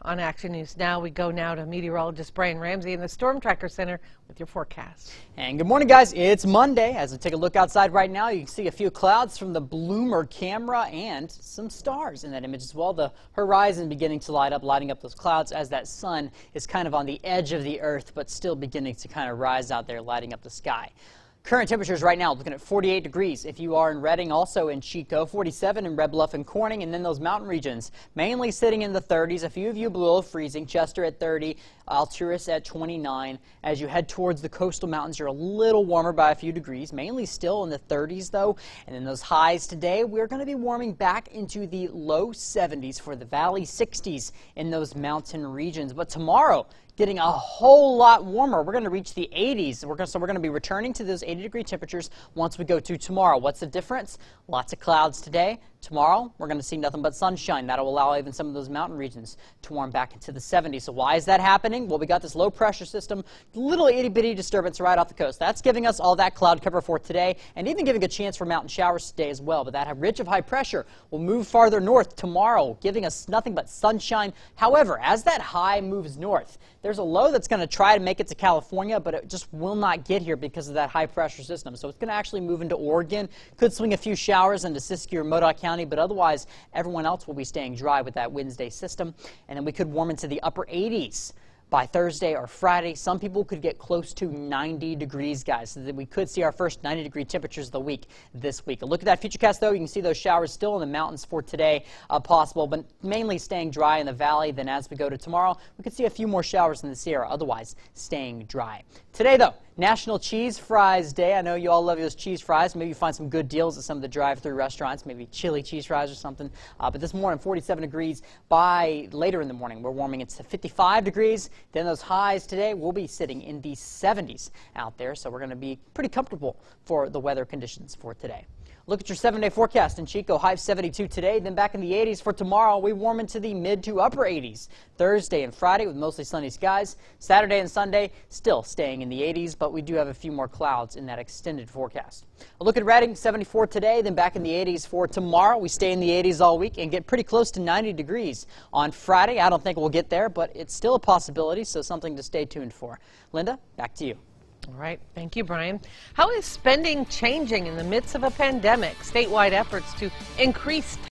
On Action News Now, we go now to meteorologist Brian Ramsey in the Storm Tracker Center with your forecast. And good morning, guys. It's Monday. As we take a look outside right now, you can see a few clouds from the bloomer camera and some stars in that image as well. The horizon beginning to lighting up those clouds as that sun is kind of on the edge of the earth, but still beginning to kind of rise out there, lighting up the sky. Current temperatures right now looking at 48 degrees if you are in Redding, also in Chico, 47 in Red Bluff and Corning, and then those mountain regions mainly sitting in the 30s. A few of you below freezing. Chester at 30, Alturas at 29. As you head towards the coastal mountains, you're a little warmer by a few degrees, mainly still in the 30s though. And then those highs today, we're going to be warming back into the low 70s for the valley, 60s in those mountain regions. But tomorrow, getting a whole lot warmer. We're going to reach the 80s. So we're going to be returning to those 80-degree temperatures once we go to tomorrow. What's the difference? Lots of clouds today. Tomorrow, we're going to see nothing but sunshine. That'll allow even some of those mountain regions to warm back into the 70s. So why is that happening? Well, we got this low pressure system, little itty-bitty disturbance right off the coast. That's giving us all that cloud cover for today and even giving a chance for mountain showers today as well. But that ridge of high pressure will move farther north tomorrow, giving us nothing but sunshine. However, as that high moves north, there's a low that's going to try to make it to California, but it just will not get here because of that high pressure system. So it's going to actually move into Oregon. Could swing a few showers into Siskiyou or Modoc County, but otherwise everyone else will be staying dry with that Wednesday system. And then we could warm into the upper 80s. By Thursday or Friday, some people could get close to 90 degrees, guys, so that we could see our first 90-degree temperatures of the week this week. A look at that futurecast, though, you can see those showers still in the mountains for today possible, but mainly staying dry in the valley. Then as we go to tomorrow, we could see a few more showers in the Sierra, otherwise staying dry. Today, though, National Cheese Fries Day. I know you all love those cheese fries. Maybe you find some good deals at some of the drive-through restaurants, maybe chili cheese fries or something. But this morning, 47 degrees. By later in the morning, we're warming it to 55 degrees. Then those highs today will be sitting in the 70s out there. So we're going to be pretty comfortable for the weather conditions for today. Look at your 7-day forecast in Chico. High 72 today, then back in the 80s for tomorrow. We warm into the mid to upper 80s. Thursday and Friday with mostly sunny skies. Saturday and Sunday still staying in the 80s, but we do have a few more clouds in that extended forecast. A look at Redding, 74 today, then back in the 80s for tomorrow. We stay in the 80s all week and get pretty close to 90 degrees on Friday. I don't think we'll get there, but it's still a possibility, so something to stay tuned for. Linda, back to you. All right. Thank you, Brian. How is spending changing in the midst of a pandemic? Statewide efforts to increase